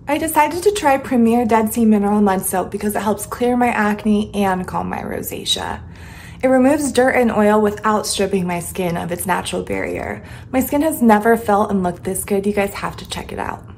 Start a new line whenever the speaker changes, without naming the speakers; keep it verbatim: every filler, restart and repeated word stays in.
I decided to try Premier Dead Sea Mineral Mud Soap because it helps clear my acne and calm my rosacea. It removes dirt and oil without stripping my skin of its natural barrier. My skin has never felt and looked this good. You guys have to check it out.